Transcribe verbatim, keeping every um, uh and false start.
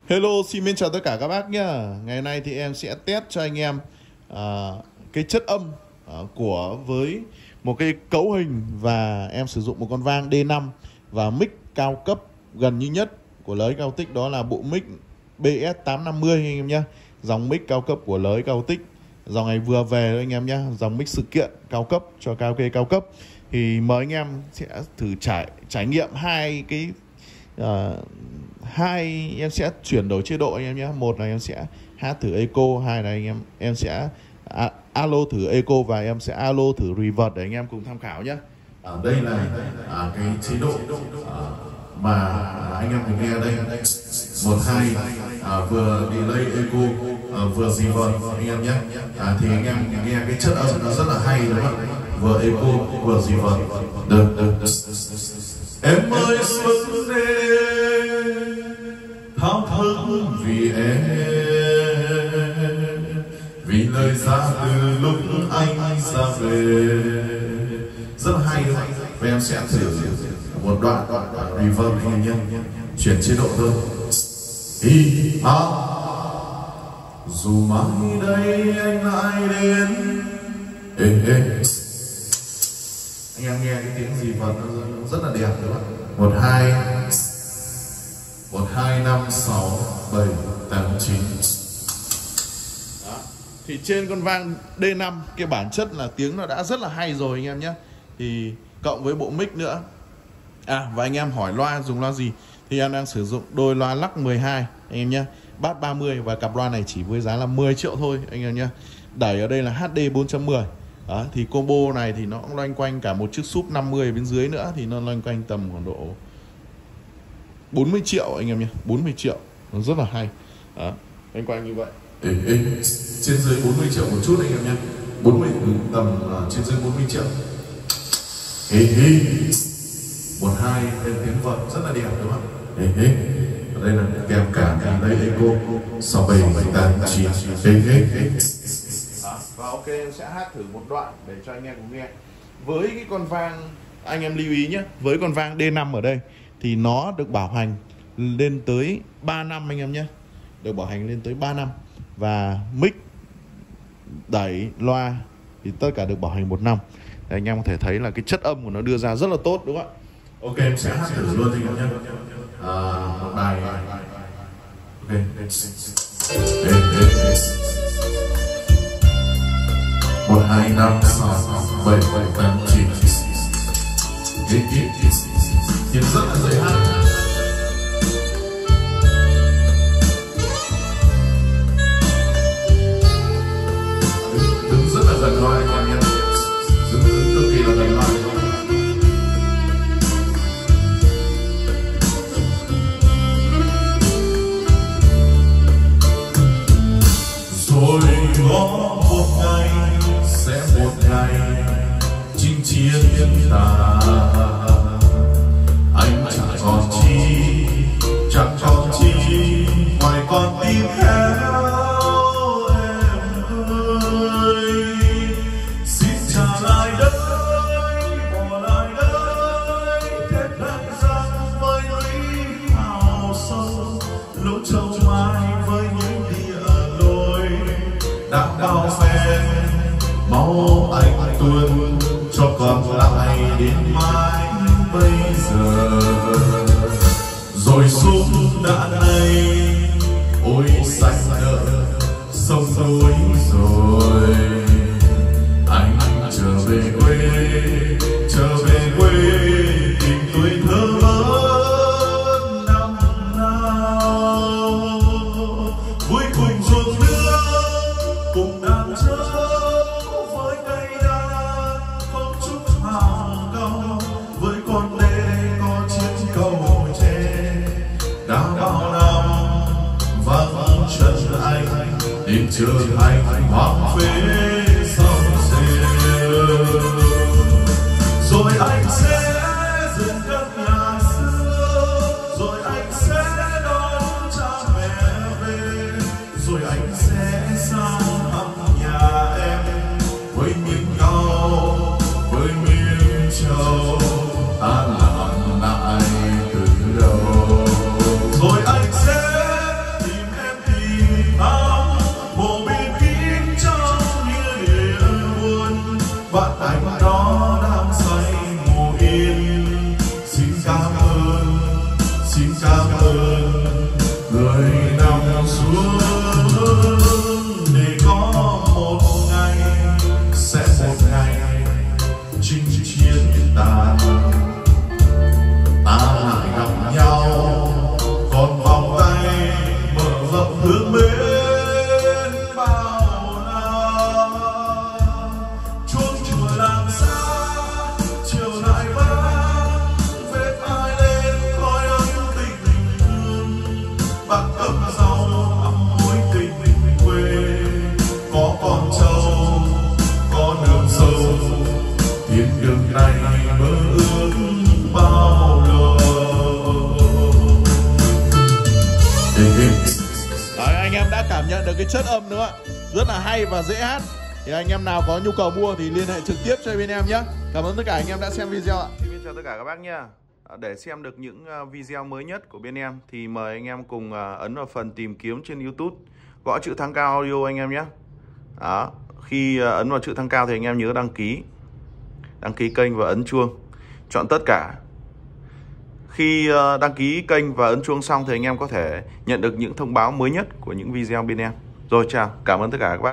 Hello, xin mến chào tất cả các bác nhá. Ngày nay thì em sẽ test cho anh em à, cái chất âm à, của với một cái cấu hình, và em sử dụng một con vang D năm và mic cao cấp gần như nhất của Lới Cao Tích, đó là bộ mic B S tám năm mươi anh em nhé. Dòng mic cao cấp của Lới Cao Tích, dòng này vừa về thôi anh em nhé, dòng mic sự kiện cao cấp cho karaoke cao cấp. Thì mời anh em sẽ thử trải trải nghiệm hai cái uh, hai em sẽ chuyển đổi chế độ anh em nhé. Một là em sẽ hát thử echo, hai là anh em em sẽ a, alo thử echo, và em sẽ alo thử reverb để anh em cùng tham khảo nhé. Ở đây là à, cái chế độ à, mà anh em mình nghe đây một hai à, vừa delay echo à, vừa reverb anh em nhé. À, thì anh em nghe cái chất âm nó rất là hay đúng không ạ? Vừa echo vừa reverb. Được, được, được. Em ơi xuân đêm thao thức vì em, vì lời ra từ lúc anh ra về. Rất là hay đúng không? Và em sẽ thử một đoạn reverb anh em nhé. Chuyển chế độ thôi. Hi ha, dù mai đây anh lại đến. Ê, ê. Anh em nghe cái tiếng gì vật nó rất là đẹp đúng không? Một hai một hai năm sáu bảy tám chín. Thì trên con vang D năm cái bản chất là tiếng nó đã rất là hay rồi anh em nhé. Thì cộng với bộ mic nữa. À, và anh em hỏi loa dùng loa gì, thì em đang sử dụng đôi loa lắc mười hai anh em nhé, bass ba mươi, và cặp loa này chỉ với giá là mười triệu thôi anh em nhé. Đẩy ở đây là H D bốn chấm mười. Đó, thì combo này thì nó cũng loanh quanh cả một chiếc sub năm mươi ở bên dưới nữa, thì nó loanh quanh tầm khoảng độ bốn mươi triệu anh em nhé, bốn mươi triệu, nó rất là hay. Đó, loanh quanh như vậy. Ê, ê, trên dưới bốn mươi triệu một chút anh em nhé, bốn mươi tầm uh, trên dưới bốn mươi triệu. Ê, ê. Một hai tiếng vợt rất là đẹp đúng không? Ê, ê. Ở đây là kèm cả cả đây echo sáu bảy tám chín. Ê, ê, ê. Và ok, em sẽ hát thử một đoạn để cho anh em cùng nghe. Với cái con vang, anh em lưu ý nhé, với con vang D năm ở đây thì nó được bảo hành lên tới ba năm anh em nhé. Được bảo hành lên tới ba năm. Và mic, đẩy, loa thì tất cả được bảo hành một năm. Để anh em có thể thấy là cái chất âm của nó đưa ra rất là tốt đúng không ạ? Ok, em sẽ hát thử luôn anh em nhé. À, một bài. Ok. Ê, ê, ê. Một hai năm sáu bảy tám chín. Ít ít ít. Nhưng rất là dễ hát. Đứng, đứng rất là gần loa anh em nhé. Đứng, đứng cực kỳ là gần loa. Rồi có một ngày, sẽ một ngày chinh chiến thiên ta. Anh chẳng còn chi, chẳng còn chi ngoài con tim theo em ơi. Xin trả lại đời, bỏ lại đời, thêm thời gian với lũy hào sâu, lỗ châu mai với những địa lối đã bao phen. Máu anh tuôn cho còn lại đến mãi bây giờ. Rồi súng đã đây, ôi xanh nợ sông núi rồi. Anh trở về quê, trở về quê tìm tuổi thơ lớn năm nào. Vui cùng ruộng nước, cùng đàn trâu với cây đàn không chút hào cao, với con đê có chiếc cầu tre đã bao năm vắng chân anh đến trở thành hoang phế sông rêu. Rồi anh sẽ dựng căn nhà xưa, rồi anh sẽ đón cha mẹ về, rồi anh sẽ sang thăm nhà em với những nhau, với miếng trầu ta làm lại từ đầu. Rồi anh sẽ người nằm xuống để có một ngày, sẽ một ngày chinh chiến tàn, ta lại gặp nhau, còn vòng tay mở rộng hướng bên bao la. Chuông chùa làng xa chiều lại vang, vết ai lên khói ấm tình thương, bạc cầm rau ấm muối tình quê, có con trâu có đường sâu, thiên đường này mơ ước bao lâu. Đấy, anh em đã cảm nhận được cái chất âm nữa, rất là hay và dễ hát. Thì anh em nào có nhu cầu mua thì liên hệ trực tiếp cho bên em nhé. Cảm ơn tất cả anh em đã xem video ạ. Xin chào tất cả các bác nha. Để xem được những video mới nhất của bên em thì mời anh em cùng ấn vào phần tìm kiếm trên YouTube, gõ chữ Thắng Cao Audio anh em nhé. Đó, khi ấn vào chữ Thắng Cao thì anh em nhớ đăng ký, đăng ký kênh và ấn chuông, chọn tất cả. Khi đăng ký kênh và ấn chuông xong thì anh em có thể nhận được những thông báo mới nhất của những video bên em. Rồi chào, cảm ơn tất cả các bác.